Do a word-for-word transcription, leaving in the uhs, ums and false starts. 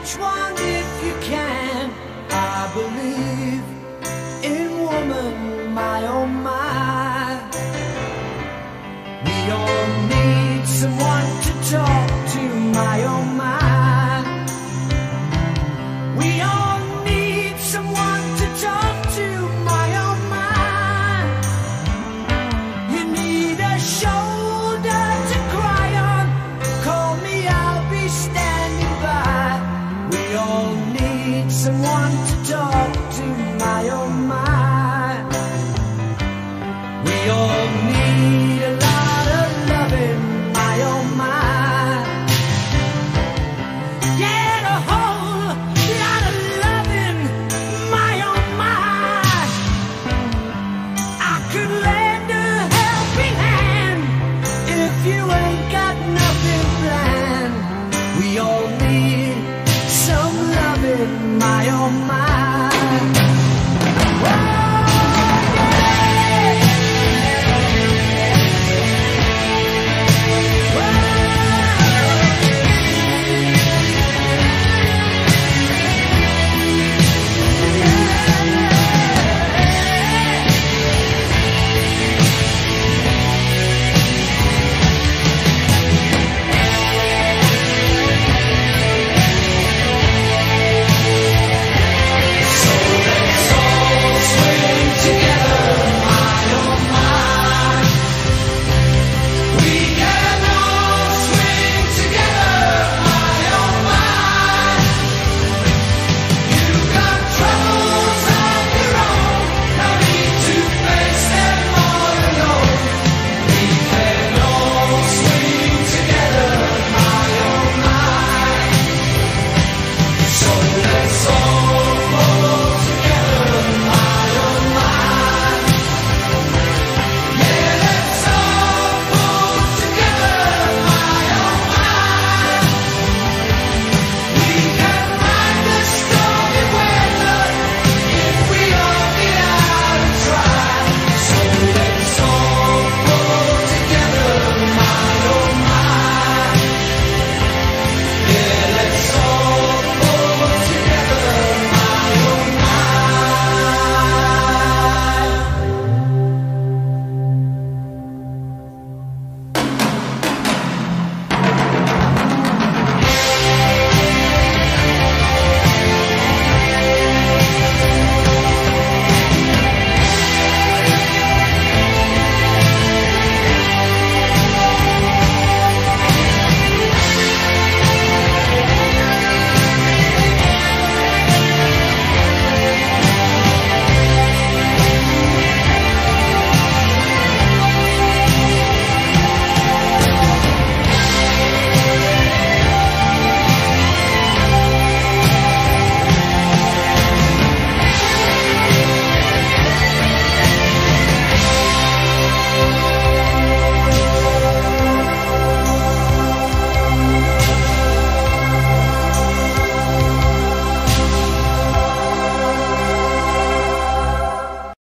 which one if you can. I believe in woman, my oh my. We all need someone to talk to, my oh my. We all need someone to talk to, my oh my. You need a shoulder to cry on. Call me, I'll be standing by. We all need someone